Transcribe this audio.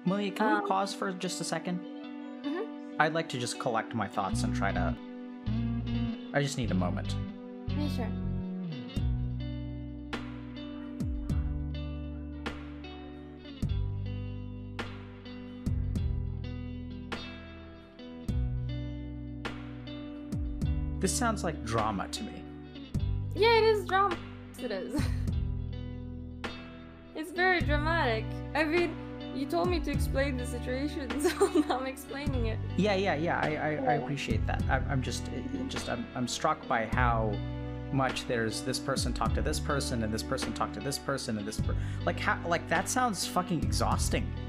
Malia, can we pause for just a second? I'd like to just collect my thoughts and try to... I just need a moment. Yeah, sure. This sounds like drama to me. Yeah, it is drama. It is. It's very dramatic. I mean, you told me to explain the situation, so now I'm explaining it. Yeah. I appreciate that. I'm struck by how much there's this person talk to this person and this person talk to this person and this like that sounds fucking exhausting.